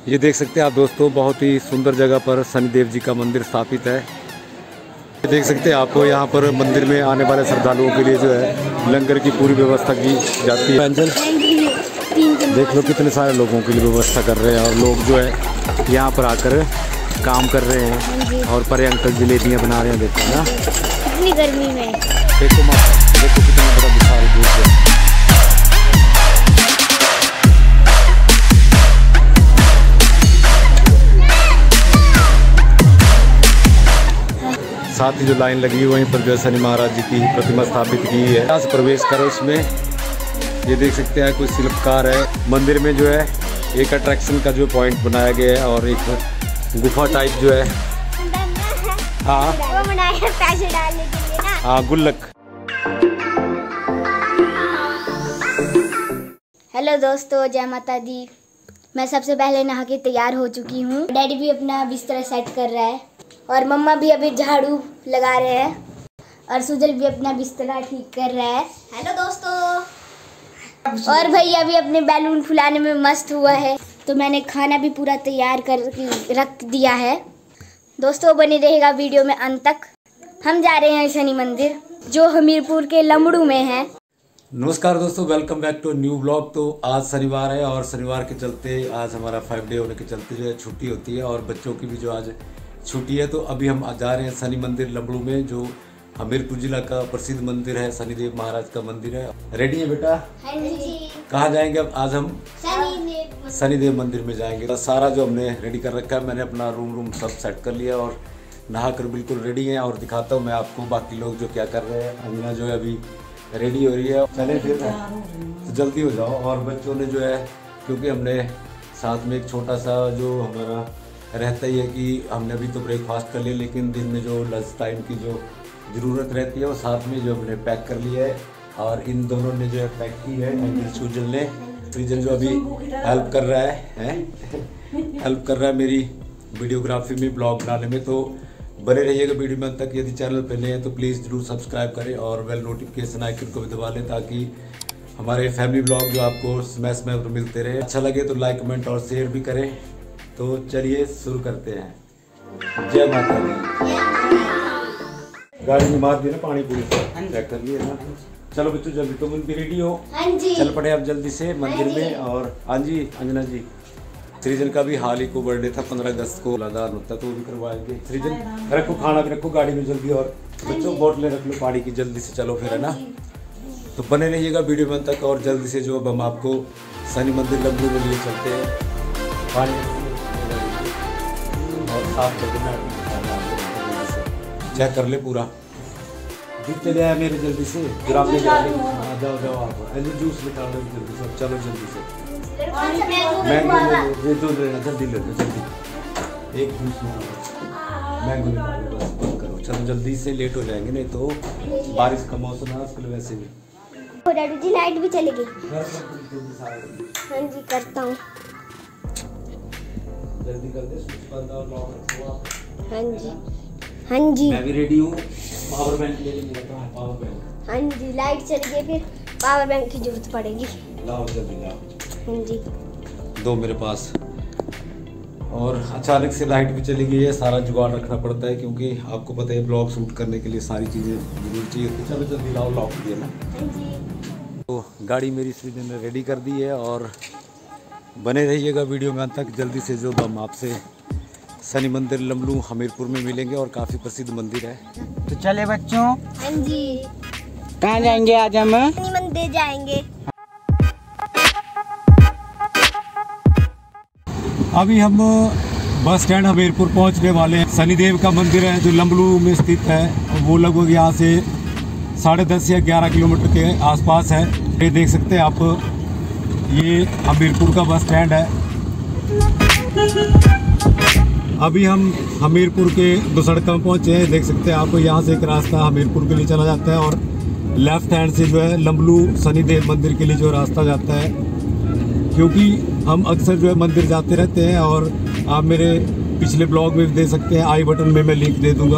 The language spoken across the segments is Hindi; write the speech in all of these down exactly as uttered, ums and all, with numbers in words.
ये देख सकते हैं आप दोस्तों, बहुत ही सुंदर जगह पर शनिदेव जी का मंदिर स्थापित है। ये देख सकते हैं आपको, यहाँ पर मंदिर में आने वाले श्रद्धालुओं के लिए जो है लंगर की पूरी व्यवस्था की जाती है। अंजल देख लो कितने सारे लोगों के लिए व्यवस्था कर रहे हैं और लोग जो है यहाँ पर आकर काम कर रहे हैं। और परे अंकल जलेबियाँ बना रहे हैं, देखो ना इतनी गर्मी में। देखो माता, देखो कितना बड़ा विशाल दूध है। साथ ही जो लाइन लगी है वहीं पर जो है शनि महाराज जी की प्रतिमा स्थापित की है। यहाँ से प्रवेश करो इसमें। ये देख सकते हैं कुछ शिल्पकार है। मंदिर में जो है एक अट्रैक्शन का जो पॉइंट बनाया गया है और एक गुफा टाइप जो है, हाँ वो बनाया पैसे डालने के लिए ना। हाँ, गुल्लक। हेलो दोस्तों, जय माता दी। मैं सबसे पहले नहा के तैयार हो चुकी हूँ। डैडी भी अपना बिस्तर सेट कर रहा है और मम्मा भी अभी झाड़ू लगा रहे हैं और सुजल भी अपना बिस्तर ठीक कर रहा है। हेलो दोस्तों। और भैया भी अपने बैलून फुलाने में मस्त हुआ है। तो मैंने खाना भी पूरा तैयार कर रख दिया है। दोस्तों बने रहेगा वीडियो में अंत तक। हम जा रहे हैं शनि मंदिर जो हमीरपुर के लमड़ू में है। नमस्कार दोस्तों, welcome back to new blog. तो आज शनिवार है और शनिवार के चलते आज हमारा फाइव डे होने के चलते जो है छुट्टी होती है और बच्चों की भी जो आज छुट्टी है। तो अभी हम जा रहे हैं शनि मंदिर लमड़ू में, जो हमीरपुर जिला का प्रसिद्ध मंदिर है। शनिदेव महाराज का मंदिर है। रेडी है बेटा? हाँ जी। कहाँ जाएंगे अब? आज हम शनिदेव शनिदेव मंदिर में जाएंगे। तो सारा जो हमने रेडी कर रखा है, मैंने अपना रूम रूम सब सेट कर लिया और नहा कर बिल्कुल रेडी है। और दिखाता हूँ मैं आपको बाकी लोग जो क्या कर रहे हैं। अंजना जो है अभी रेडी हो रही है। चले फिर तो जल्दी हो जाओ। और बच्चों ने जो है, क्योंकि हमने साथ में एक छोटा सा जो हमारा रहता ही है कि हमने अभी तो ब्रेकफास्ट कर लिया, लेकिन दिन में जो लंच टाइम की जो ज़रूरत रहती है वो साथ में जो हमने पैक कर लिया है। और इन दोनों ने जो है पैक की है। सुजल ने, सृजन जो अभी हेल्प कर रहा है, हैं हेल्प कर रहा है मेरी वीडियोग्राफी में, ब्लॉग बनाने में। तो बने रहिएगा वीडियो में तक। यदि चैनल पर नए हैं तो प्लीज़ ज़रूर सब्सक्राइब करें और बेल नोटिफिकेशन आइकन को भी दबा लें ताकि हमारे फैमिली ब्लॉग जो आपको समय समय पर मिलते रहे। अच्छा लगे तो लाइक कमेंट और शेयर भी करें। तो चलिए शुरू करते हैं। जय माता दी। गाड़ी में मार दी ना पानी पूरी चेक कर लिए ना। चलो बच्चों जल्दी, तुम भी रेडी हो? हाँ जी। चल पड़े अब जल्दी से मंदिर में। और हाँ जी अंजना जी, सृजन का भी हाल ही को बर्थडे था, पंद्रह अगस्त को लदान होता तो वो भी करवाएंगे। सृजन रखो, खाना भी रखो गाड़ी में जल्दी। और बच्चों बोतलें रख लो पानी की जल्दी से। चलो फिर, है ना? तो बने रहिएगा वीडियो में तक। और जल्दी से जो अब हम आपको शनि मंदिर लमड़ू में लिए चलते हैं। पानी और साफ कर देना, चेक कर ले पूरा। दूध चले आया मेरे जल्दी से। ग्राम में जाओ जाओ जाओ आप। एल जूस निकाल लो जल्दी से। चलो जल्दी से। मैंगो ये दूध लेना, जल्दी ले लो जल्दी। एक जूस निकालो, मैंगो निकालो, बस बंद करो। चलो जल्दी से, लेट हो जाएंगे नहीं तो। बारिश का मौसम है आजकल वैसे भी। डैडी जी लाइट भी चलेगी। हाँ जी करता हूँ। जल्दी कर दे, स्विच बंद और लॉक रखो आप। हाँ जी हाँ जी। मैं भी रेडी हूँ। पावर बैंक ले लेंगे, पावर बैंक। हाँ जी, लाइट चली गई फिर पावर बैंक की जरूरत पड़ेगी। लाओ जल्दी लाओ। हाँ जी। दो मेरे पास। और अचानक से लाइट भी चली गई है। सारा जुगाड़ रखना पड़ता है क्योंकि आपको पता है ब्लॉग शूट करने के लिए सारी चीज़ें जरूर चाहिए। तो चलो जल्दी लाओ, लॉक दिया ना। हाँ जी। तो गाड़ी मेरी सृजन ने रेडी कर दी है और बने रहिएगा वीडियो में अंत तक। जल्दी से जो हम आपसे शनि मंदिर लमड़ू हमीरपुर में मिलेंगे और काफ़ी प्रसिद्ध मंदिर है। तो चले बच्चों। हाँ जी। कहाँ जाएंगे आज हम? शनि मंदिर जाएंगे। अभी हम बस स्टैंड हमीरपुर पहुंचने वाले हैं। शनिदेव का मंदिर है जो लमड़ू में स्थित है। वो लगभग यहाँ से साढ़े दस या ग्यारह किलोमीटर के आसपास है। ये देख सकते हैं आप, ये हमीरपुर का बस स्टैंड है। अभी हम हमीरपुर के दुसड़का में पहुँचे हैं। देख सकते हैं आप, यहाँ से एक रास्ता हमीरपुर के लिए चला जाता है और लेफ्ट हैंड से जो है लमड़ू शनिदेव मंदिर के लिए जो रास्ता जाता है। क्योंकि हम अक्सर जो है मंदिर जाते रहते हैं और आप मेरे पिछले ब्लॉग में भी दे सकते हैं, आई बटन में मैं लिंक दे दूँगा।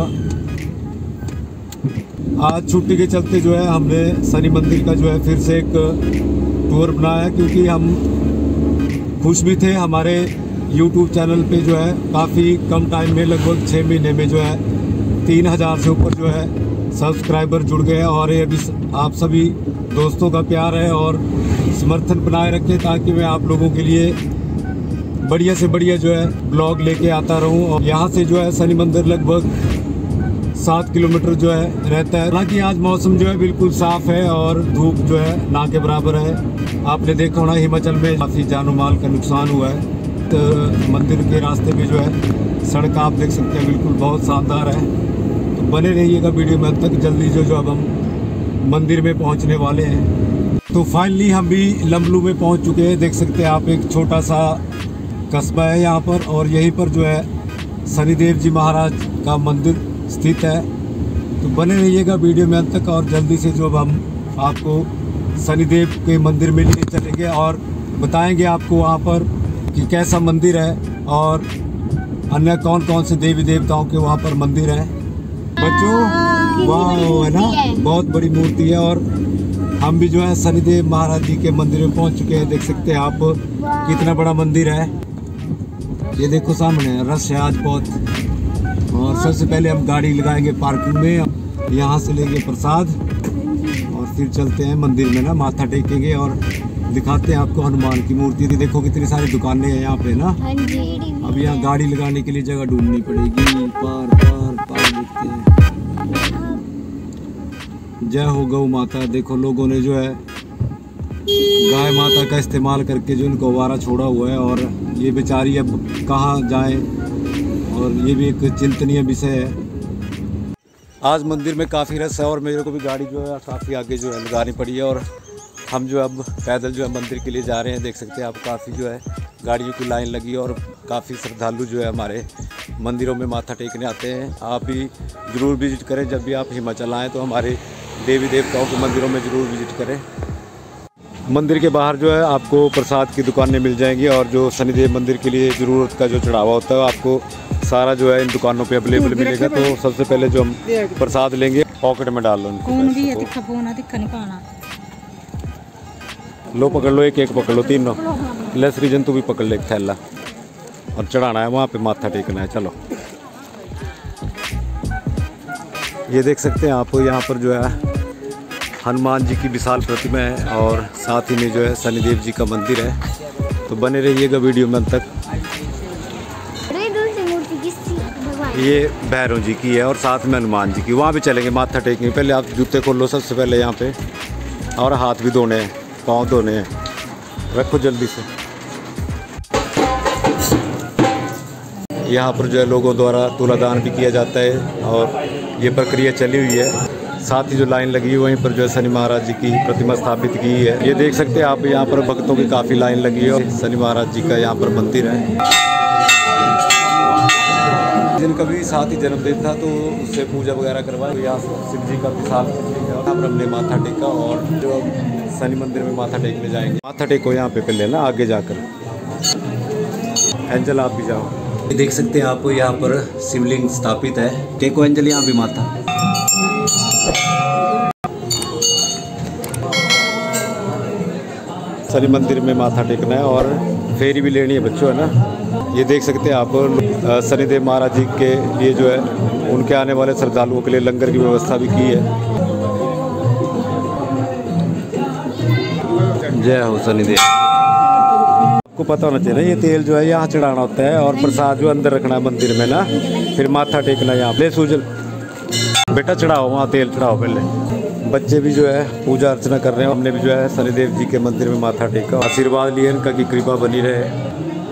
आज छुट्टी के चलते जो है हमने शनि मंदिर का जो है फिर से एक टूर बनाया क्योंकि हम खुश भी थे। हमारे यूट्यूब चैनल पे जो है काफ़ी कम टाइम में, लगभग छः महीने में जो है तीन हज़ार से ऊपर जो है सब्सक्राइबर जुड़ गए। और ये भी आप सभी दोस्तों का प्यार है और समर्थन बनाए रखें, ताकि मैं आप लोगों के लिए बढ़िया से बढ़िया जो है ब्लॉग लेके आता रहूं। और यहाँ से जो है शनि मंदिर लगभग सात किलोमीटर जो है रहता है। हालांकि आज मौसम जो है बिल्कुल साफ़ है और धूप जो है ना के बराबर है। आपने देखा होना हिमाचल में काफ़ी जानो माल का नुकसान हुआ है। तो मंदिर के रास्ते में जो है सड़क आप देख सकते हैं बिल्कुल बहुत शानदार है। तो बने रहिएगा वीडियो में, तक जल्दी जो जो अब हम मंदिर में पहुंचने वाले हैं। तो फाइनली हम भी लम्बलू में पहुंच चुके हैं। देख सकते हैं आप एक छोटा सा कस्बा है यहाँ पर, और यहीं पर जो है शनिदेव जी महाराज का मंदिर स्थित है। तो बने रहिएगा वीडियो में अंत तक, और जल्दी से जो अब हम आपको शनिदेव के मंदिर में लिए चलेंगे और बताएंगे आपको वहाँ पर कि कैसा मंदिर है और अन्य कौन कौन से देवी देवताओं के वहाँ पर मंदिर है। बच्चों वाह है ना, बहुत बड़ी मूर्ति है। और हम भी जो है शनिदेव महाराज जी के मंदिर में पहुँच चुके हैं। देख सकते हैं आप कितना बड़ा मंदिर है। ये देखो सामने रश है आज बहुत। और सबसे पहले हम गाड़ी लगाएंगे पार्किंग में, यहाँ से लेंगे प्रसाद और फिर चलते हैं मंदिर में ना, माथा टेकेंगे और दिखाते हैं आपको हनुमान की मूर्ति। थी देखो कितनी सारी दुकानें हैं यहाँ पे ना। अब यहाँ गाड़ी लगाने के लिए जगह ढूंढनी पड़ेगी। पार पार पार देखते हैं। जय हो गौ माता। देखो लोगों ने जो है गाय माता का इस्तेमाल करके जो इनको आवारा छोड़ा हुआ है, और ये बेचारी अब कहाँ जाए, और ये भी एक चिंतनीय विषय है। आज मंदिर में काफ़ी रस है और मेरे को भी गाड़ी जो है काफ़ी आगे जो है लगानी पड़ी है। और हम जो अब पैदल जो है मंदिर के लिए जा रहे हैं। देख सकते हैं आप काफ़ी जो है गाड़ियों की लाइन लगी है और काफ़ी श्रद्धालु जो है हमारे मंदिरों में माथा टेकने आते हैं। आप भी ज़रूर विजिट करें। जब भी आप हिमाचल आएँ तो हमारे देवी देवताओं के मंदिरों में ज़रूर विजिट करें। मंदिर के बाहर जो है आपको प्रसाद की दुकानें मिल जाएंगी, और जो शनिदेव मंदिर के लिए ज़रूरत का जो चढ़ावा होता है आपको सारा जो है इन दुकानों पे अवेलेबल मिलेगा। तो सबसे पहले जो हम प्रसाद लेंगे पॉकेट में डाल लो। लो पकड़ लो, एक एक पकड़ लो, तीनों लेस रीजन तू भी पकड़ ले एक थैला, और चढ़ाना है वहाँ पे, माथा टेकना है। चलो ये देख सकते हैं आप यहाँ पर जो है हनुमान जी की विशाल प्रतिमा है, और साथ ही में जो है शनिदेव जी का मंदिर है। तो बने रहिएगा वीडियो में अंत तक। ये भैरव जी की है और साथ में हनुमान जी की। वहाँ भी चलेंगे माथा टेकेंगे। पहले आप जूते खोल लो सबसे पहले यहाँ पे, और हाथ भी धोने हैं, पाँव धोने हैं। रखो जल्दी से। यहाँ पर जो है लोगों द्वारा तुलादान भी किया जाता है, और ये प्रक्रिया चली हुई है। साथ ही जो लाइन लगी है वहीं पर जो है शनि महाराज जी की प्रतिमा स्थापित की है। ये देख सकते हैं आप यहाँ पर भक्तों की काफ़ी लाइन लगी है, और शनि महाराज जी का यहाँ पर मंदिर है। जिनका भी साथ ही जन्मदिन था तो उससे पूजा वगैरह करवाई। यहाँ शिव जी का विशाल यहाँ पर हमने माथा टेका, और जो शनि मंदिर में माथा टेकने जाएंगे। माथा टेको यहाँ पे पहले ना, आगे जाकर। एंजल आप भी जाओ। ये देख सकते हैं आप यहाँ पर शिवलिंग स्थापित है। टेको एंजल यहाँ भी माथा। शनि मंदिर में माथा टेकना है और फेरी भी लेनी है बच्चों, है ना। ये देख सकते हैं आप शनिदेव महाराज जी के लिए जो है उनके आने वाले श्रद्धालुओं के लिए लंगर की व्यवस्था भी की है। जय हो शनिदेव। आपको पता होना चाहिए ना, ये तेल जो है यहाँ चढ़ाना होता है, और प्रसाद जो अंदर रखना है मंदिर में ना, फिर माथा टेकना है यहाँ पे। सूजल बेटा चढ़ाओ, वहाँ तेल चढ़ाओ पहले। बच्चे भी जो है पूजा अर्चना कर रहे हैं। हमने भी जो है शनिदेव जी के मंदिर में माथा टेका, आशीर्वाद लिए इनका की कृपा बनी रहे।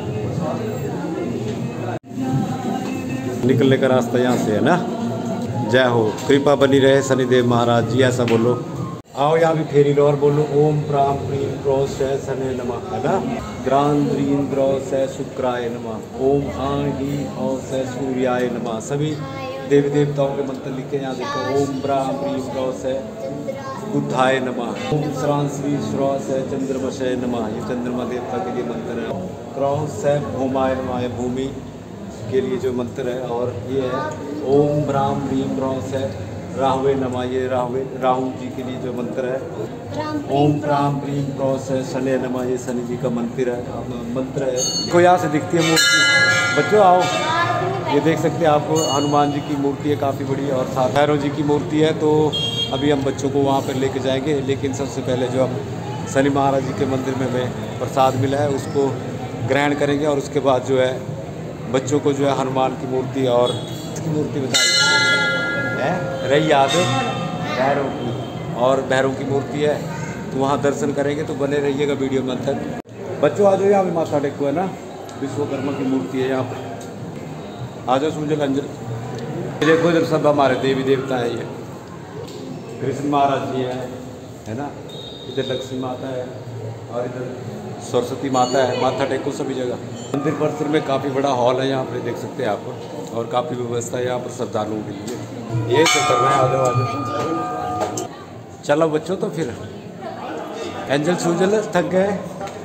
निकलने का रास्ता यहाँ से है ना। जय हो, कृपा बनी रहे शनिदेव महाराज जी, ऐसा बोलो। आओ यहाँ भी फेरी लो और बोलो ओम प्राम प्रीम क्रोस शनि नमः, है ना। ग्राम द्रीम ग्रोस शुक्राय नमः, ओम आही औस सूर्याय नमः। सभी देवी देवताओं के मंत्र लिखे यहाँ देखो। ओम ब्राह्म प्रीम क्रोस बुद्धाय नमः, ओम श्रांत श्री श्रोस चंद्रमशय नमः। ये चंद्रमा देवता के लिए मंत्र है। क्रॉस है भूमाय नमः, भूमि के लिए जो मंत्र है। और ये है ओम ब्राह्म प्रीम क्रॉस है राहुवे नमः, ये राहुवे राहु जी के लिए जो मंत्र है। ओम प्राम प्रीम क्रॉस है, शनि नमः, ये शनि जी का मंत्र है मंत्र है। देखो यहाँ से दिखती है मूर्ति। बच्चों आओ, ये देख सकते हैं आप, हनुमान जी की मूर्ति है काफ़ी बड़ी, और साथ भैरव जी की मूर्ति है। तो अभी हम बच्चों को वहाँ पर लेके जाएंगे, लेकिन सबसे पहले जो हम शनि महाराज जी के मंदिर में हमें प्रसाद मिला है उसको ग्रहण करेंगे, और उसके बाद जो है बच्चों को जो है हनुमान की मूर्ति और इसकी मूर्ति बताई है रही याद भैरव की, और भैरव की मूर्ति है, तो वहाँ दर्शन करेंगे। तो बने रहिएगा वीडियो में अंत तक। बच्चों आ जाओ, यहाँ पे माथा टेको है ना, विश्वकर्मा की मूर्ति है यहाँ पर। आ जाओ सूजल अंजल। ये देखो इधर सब हमारे देवी देवता हैं, ये कृष्ण महाराज जी हैं, है ना, इधर लक्ष्मी माता है और इधर सरस्वती माता है। माथा टेको सभी जगह। मंदिर परिसर में काफ़ी बड़ा हॉल है यहाँ पर, देख सकते हैं आप, और काफ़ी व्यवस्था है यहाँ पर श्रद्धालुओं के लिए। ये सब कर रहे हैं। आ जाओ आ जाओ, चलो बच्चों। तो फिर एंजल सूजल थक गए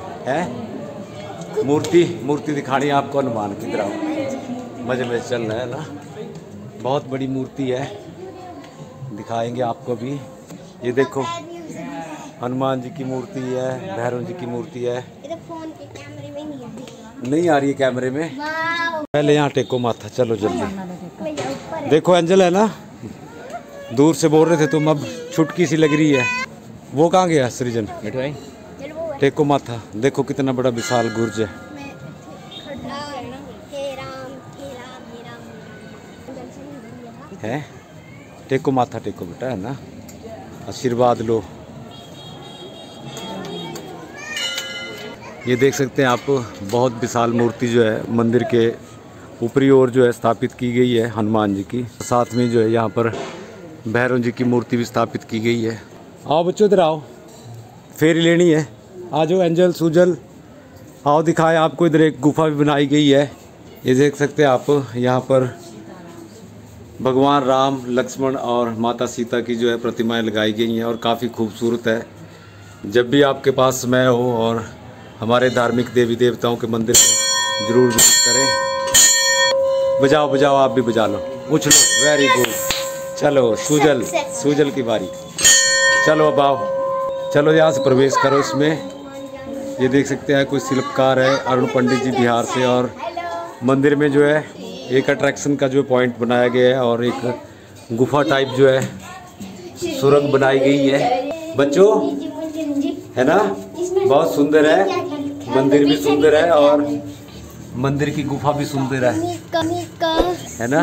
हैं। मूर्ति मूर्ति दिखानी आपको हनुमान की तरह, मजे में चल रहा है ना। बहुत बड़ी मूर्ति है, दिखाएंगे आपको भी। ये देखो हनुमान जी की मूर्ति है, भैरव जी की मूर्ति है। फोन के कैमरे में नहीं आ नहीं आ रही है कैमरे में। पहले यहाँ टेको माथा, चलो जल्दी। देखो एंजल है ना, दूर से बोल रहे थे तुम, अब छुटकी सी लग रही है। वो कहाँ गया सृजन? टेको माथा। देखो कितना बड़ा विशाल गुर्ज है। है टेको माथा टेको बेटा, है ना, आशीर्वाद लो। ये देख सकते हैं आप, बहुत विशाल मूर्ति जो है मंदिर के ऊपरी ओर जो है स्थापित की गई है हनुमान जी की। साथ में जो है यहाँ पर भैरव जी की मूर्ति भी स्थापित की गई है। आओ बच्चों इधर आओ, फेरी लेनी है। आ जाओ एंजल सूजल, आओ दिखाएं आपको। इधर एक गुफा भी बनाई गई है, ये देख सकते हैं आप। यहाँ पर भगवान राम, लक्ष्मण और माता सीता की जो है प्रतिमाएं लगाई गई हैं, और काफ़ी खूबसूरत है। जब भी आपके पास समय हो और हमारे धार्मिक देवी देवताओं के मंदिर में ज़रूर विजिट करें। बजाओ बजाओ, आप भी बजा लो, उछलो। Very good. चलो सूजल, सूजल की बारी। चलो अब आओ, चलो यहाँ से प्रवेश करो इसमें। ये देख सकते हैं कोई शिल्पकार है, अरुण पंडित जी बिहार से, और मंदिर में जो है एक अट्रैक्शन का जो पॉइंट बनाया गया है, और एक गुफा टाइप जो है सुरंग बनाई गई है। बच्चों है ना, बहुत सुंदर है, मंदिर भी सुंदर है, और मंदिर की गुफा भी सुंदर है, है ना।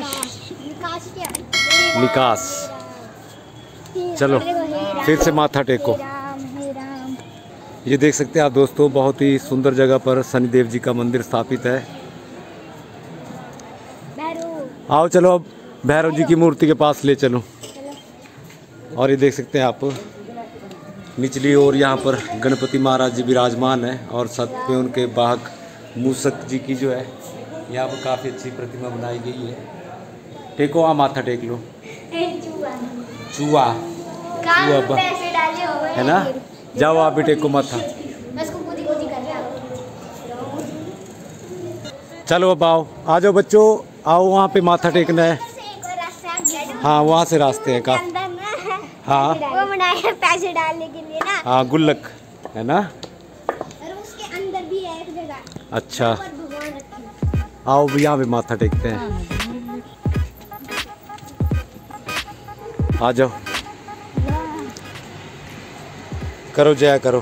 निकास। चलो फिर से माथा टेको। ये देख सकते हैं आप दोस्तों, बहुत ही सुंदर जगह पर शनिदेव जी का मंदिर स्थापित है। आओ चलो अब भैरव जी की मूर्ति के पास ले चलो। और ये देख सकते हैं आप, निचली ओर यहाँ पर गणपति महाराज जी विराजमान है, और साथ में उनके वाहक मूषक जी की जो है यहाँ पर काफ़ी अच्छी प्रतिमा बनाई गई है। टेको, आ माथा टेक लो। चूहा चूहा है ना, जाओ आप भी टेको माथा। चलो अब आओ, आ जाओ बच्चों, आओ वहाँ पे माथा टेकना है। हाँ वहाँ से रास्ते हैं काफी। हाँ वो बनाया पैसे डालने के लिए ना। हाँ गुल्लक है ना, और उसके अंदर भी है एक जगह। अच्छा आओ भी यहाँ पे माथा टेकते हैं। आ जाओ, करो जय करो।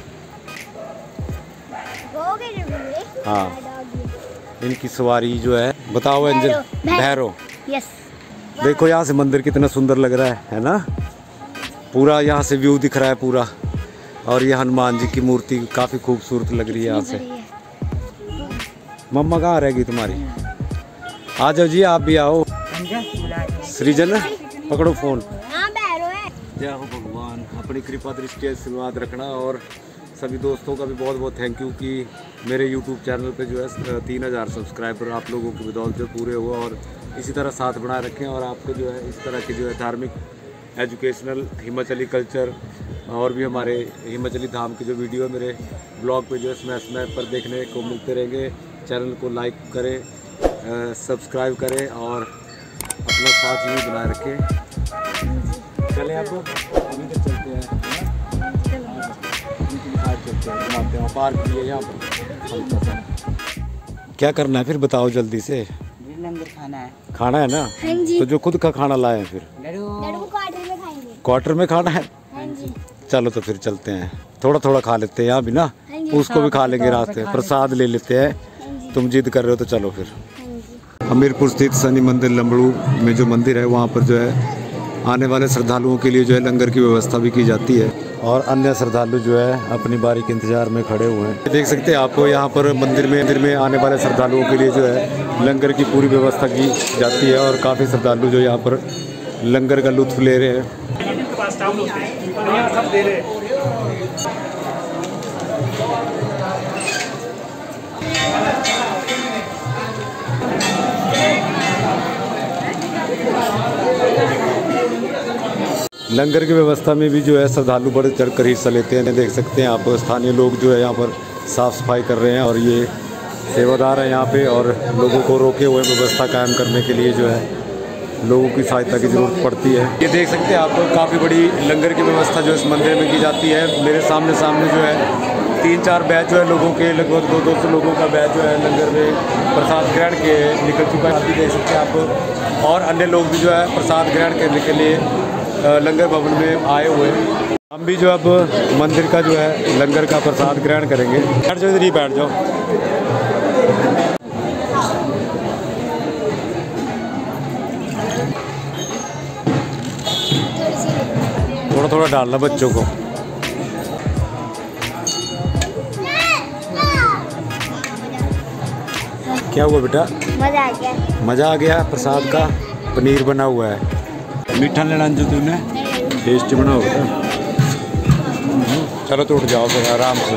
हाँ इनकी सवारी जो है, बताओ एंजल। भैरव। यस। देखो यहाँ से मंदिर कितना सुंदर लग रहा है है ना, पूरा यहाँ से व्यू दिख रहा है पूरा। और ये हनुमान जी की मूर्ति काफ़ी खूबसूरत लग रही है यहाँ से। मम्मा कहाँ रहेगी तुम्हारी? आ जाओ जी, आप भी आओ। सृजन पकड़ो फोन। जय हो भगवान, अपनी कृपा दृष्टि आशीर्वाद रखना। और सभी दोस्तों का भी बहुत बहुत थैंक यू कि मेरे यूट्यूब चैनल पे जो है तीन हज़ार सब्सक्राइबर आप लोगों की बदौलत जो पूरे हुआ, और इसी तरह साथ बनाए रखें। और आपको जो है इस तरह की जो है धार्मिक, एजुकेशनल, हिमाचली कल्चर और भी हमारे हिमाचली धाम की जो वीडियो मेरे ब्लॉग पे जो है समय समय पर देखने को मिलते रहेंगे। चैनल को लाइक करें, सब्सक्राइब करें और अपना साथ ही बनाए रखे। चले अब अभी तक चलते हैं, चलते हैं, घुमाते हैं, पार्क भी है यहाँ पर। क्या करना है फिर बताओ जल्दी से। लंगर खाना है। खाना है ना? हाँ जी। तो जो खुद का खाना लाए हैं फिर क्वार्टर में खाएंगे। क्वार्टर में खाना है? हाँ जी। चलो तो फिर चलते हैं, थोड़ा थोड़ा खा लेते हैं यहाँ भी ना, उसको भी खा लेंगे रास्ते, प्रसाद ले लेते हैं। तुम जिद कर रहे हो तो चलो फिर। हमीरपुर स्थित शनि मंदिर लंबड़ू में जो मंदिर है वहाँ पर जो है आने वाले श्रद्धालुओं के लिए जो है लंगर की व्यवस्था भी की जाती है और अन्य श्रद्धालु जो है अपनी बारी के इंतजार में खड़े हुए हैं। देख सकते हैं आपको यहाँ पर मंदिर में मंदिर में आने वाले श्रद्धालुओं के लिए जो है लंगर की पूरी व्यवस्था की जाती है और काफ़ी श्रद्धालु जो यहाँ पर लंगर का लुत्फ ले रहे हैं। लंगर की व्यवस्था में भी जो है श्रद्धालु बढ़ चढ़ कर हिस्सा लेते हैं। देख सकते हैं आप स्थानीय लोग जो है यहाँ पर साफ़ सफाई कर रहे हैं और ये सेवादार हैं यहाँ पे और लोगों को रोके हुए व्यवस्था कायम करने के लिए जो है लोगों की सहायता की ज़रूरत पड़ती है। ये देख सकते हैं आप काफ़ी बड़ी लंगर की व्यवस्था जो इस मंदिर में की जाती है। मेरे सामने सामने जो है तीन चार बैच जो है लोगों के लगभग दो दो सौ लोगों का बैच जो है लंगर में प्रसाद ग्रहण के निकल चुका है। आप भी देख सकते हैं आप और अन्य लोग भी जो है प्रसाद ग्रहण करने के लिए लंगर भवन में आए हुए हैं। हम भी जो अब मंदिर का जो है लंगर का प्रसाद ग्रहण करेंगे। बैठ जाओ, इधर ही बैठ जाओ। थोड़ा थोड़ा डालना बच्चों को। क्या हुआ बेटा? मजा आ गया। मज़ा आ गया। प्रसाद का पनीर बना हुआ है। मीठा लेना जो तूने टेस्टी बना होगा। चलो तो उठ जाओ फिर आराम से।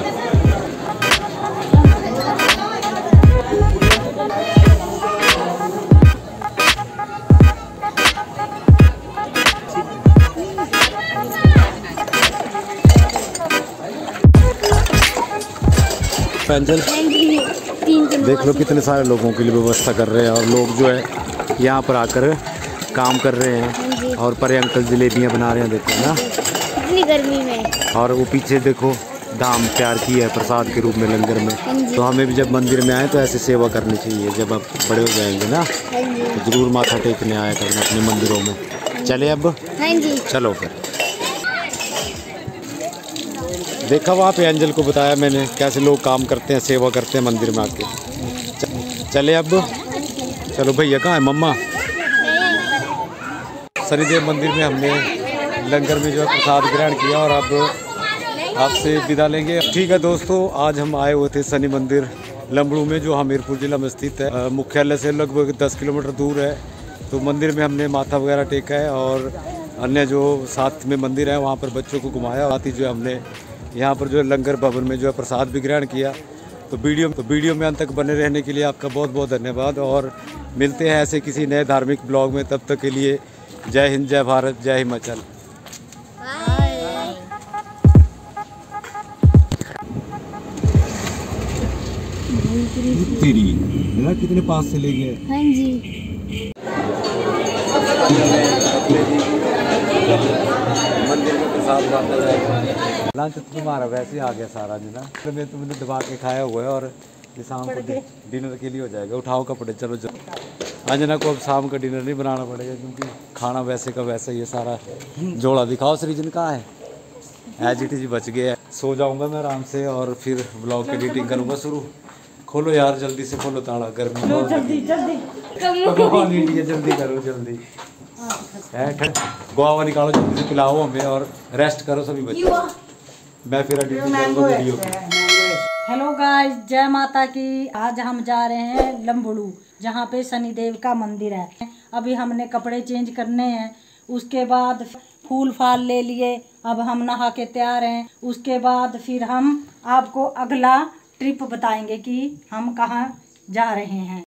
पेंसिल देख लो कितने सारे लोगों के लिए व्यवस्था कर रहे हैं और लोग जो है यहाँ पर आकर काम कर रहे हैं और परे अंकल जलेबियाँ बना रहे हैं। देखो ना इतनी गर्मी में। और वो पीछे देखो धाम तैयार की है प्रसाद के रूप में लंगर में। तो हमें भी जब मंदिर में आए तो ऐसे सेवा करनी चाहिए। जब आप बड़े हो जाएंगे ना तो जरूर माथा टेकने आया करना अपने मंदिरों में। चले अब? हाँ जी। चलो फिर। देखा वहाँ पे एंजल को बताया मैंने कैसे लोग काम करते हैं, सेवा करते हैं मंदिर में आके। चले अब? चलो भैया कहाँ है? मम्मा शनिदेव मंदिर में हमने लंगर में जो है प्रसाद ग्रहण किया और अब आपसे विदा लेंगे। ठीक है दोस्तों, आज हम आए हुए थे शनि मंदिर लंबड़ू में जो हमीरपुर जिला में स्थित है। मुख्यालय से लगभग दस किलोमीटर दूर है। तो मंदिर में हमने माथा वगैरह टेका है और अन्य जो साथ में मंदिर है वहाँ पर बच्चों को घुमाया। साथ ही जो हमने यहाँ पर जो है लंगर भवन में जो है प्रसाद भी ग्रहण किया। तो वीडियो तो वीडियो में अंत तक बने रहने के लिए आपका बहुत बहुत धन्यवाद और मिलते हैं ऐसे किसी नए धार्मिक ब्लॉग में। तब तक के लिए जय हिंद, जय भारत, जय हिमाचल। तेरी कितने पास से ले गए? हाँ जी। मंदिर में प्रसाद बांटा जाएगा। लंच तुम्हारा वैसे आ गया सारा जी ना, मैं तुमने दबा के खाया हुआ है और ये शाम को डिनर के लिए हो जाएगा। उठाओ कपड़े, चलो चलो। अंजना को अब शाम का डिनर नहीं बनाना पड़ेगा क्योंकि खाना वैसे का वैसे ही है सारा। जोड़ा दिखाओ सृजन कहाँ है? एज इट इज बच गया है। सो जाऊंगा मैं आराम से और फिर ब्लॉग की एडिटिंग करूंगा शुरू। खोलो यार जल्दी से, खोलो ताला। गर्मी बहुत जल्दी जल्दी जल्दी करो जल्दी। गोवा निकालो जल्दी से, पिलाओ हमें और रेस्ट करो सभी बच्चे। मैं फिर एडिटिंग करूंगा वीडियो की। हेलो गाइस, जय माता की। आज हम जा रहे हैं लंबड़ू जहाँ पे शनिदेव का मंदिर है। अभी हमने कपड़े चेंज करने हैं, उसके बाद फूल फाल ले लिए। अब हम नहा के तैयार हैं। उसके बाद फिर हम आपको अगला ट्रिप बताएंगे कि हम कहाँ जा रहे हैं।